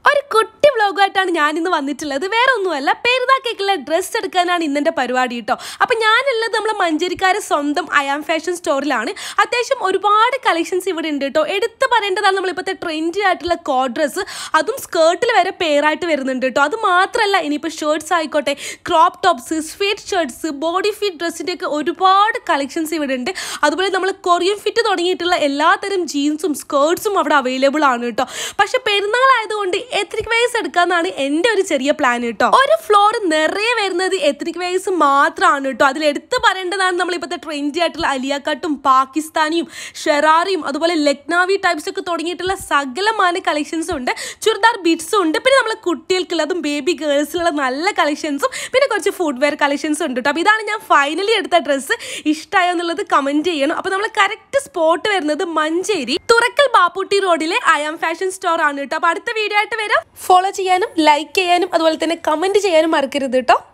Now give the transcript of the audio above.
ഒരു കുട്ടി വ്ലോഗായിട്ടാണ് ഞാനിന്ന് വന്നിട്ടുള്ളത്. വേറെ ഒന്നുമല്ല, പെരുന്നാക്കേക്കുള്ള ഡ്രസ്സ് എടുക്കാനാണ് ഇന്നെൻ്റെ പരിപാടി കേട്ടോ. അപ്പം ഞാനുള്ളത് നമ്മളെ മഞ്ചേരിക്കാരെ സ്വന്തം അയാം ഫാഷൻ സ്റ്റോറിലാണ്. അത്യാവശ്യം ഒരുപാട് കളക്ഷൻസ് ഇവിടെ ഉണ്ട് കേട്ടോ. എടുത്ത് പറയേണ്ടതാണ് നമ്മളിപ്പോഴത്തെ ട്രെൻഡി ആയിട്ടുള്ള കോഡ് ഡ്രസ്സ്, അതും സ്കേർട്ടിൽ വരെ പെയറായിട്ട് വരുന്നുണ്ട് കേട്ടോ. അത് മാത്രമല്ല, ഇനിയിപ്പോൾ ഷർട്ട്സ് ആയിക്കോട്ടെ, crop tops, sweet shirts, body fit ഡ്രസ്സിൻ്റെയൊക്കെ ഒരുപാട് കളക്ഷൻസ് ഇവിടെ ഉണ്ട്. അതുപോലെ നമ്മൾ കൊറിയൻ ഫിറ്റ് തുടങ്ങിയിട്ടുള്ള എല്ലാത്തരം ജീൻസും സ്കേർട്ട്സും അവിടെ അവൈലബിൾ ആണ് കേട്ടോ. പക്ഷെ പെരുന്നാളായതുകൊണ്ട് എത്നിക് വെയർസ് എടുക്കാന്നാണ് എൻ്റെ ഒരു ചെറിയ പ്ലാൻ കേട്ടോ. ഒരു ഫ്ലോർ നിറയെ വരുന്നത് എത്നിക് വെയർസ് മാത്രമാണ് കേട്ടോ. അതിൽ എടുത്ത് പറയേണ്ടതാണ് നമ്മളിപ്പോഴത്തെ ട്രെൻഡി ആയിട്ടുള്ള അലിയ കട്ടും പാകിസ്ഥാനിയും ഷെറാറിയും അതുപോലെ ലക്നാവി ടൈപ്സ് ഒക്കെ തുടങ്ങിയിട്ടുള്ള സകലമാന കളക്ഷൻസും ഉണ്ട്. ചുരിദാർ ബീറ്റ്സും ഉണ്ട്. പിന്നെ നമ്മൾ കുട്ടികൾക്കുള്ളതും ബേബി ഗേൾസിലുള്ള നല്ല കളക്ഷൻസും പിന്നെ കുറച്ച് ഫുഡ് വെയർ കളക്ഷൻസും ഉണ്ട് കേട്ടോ. അപ്പോൾ ഇതാണ് ഞാൻ ഫൈനലി എടുത്ത ഡ്രസ്സ്. ഇഷ്ടമായോ എന്നുള്ളത് കമൻറ്റ് ചെയ്യണം. അപ്പോൾ നമ്മൾ കറക്റ്റ് സ്പോട്ട് വരുന്നത് മഞ്ചേരി തുറക്കൽ ബാപ്പുട്ടി റോഡിലെ അയാം ഫാഷൻ സ്റ്റോർ ആണ് കേട്ടോ. അപ്പോൾ അടുത്ത വീഡിയോ ആയിട്ട് വരാം. ഫോളോ ചെയ്യാനും ലൈക്ക് ചെയ്യാനും അതുപോലെ തന്നെ കമൻറ്റ് ചെയ്യാനും മറക്കരുത് കേട്ടോ.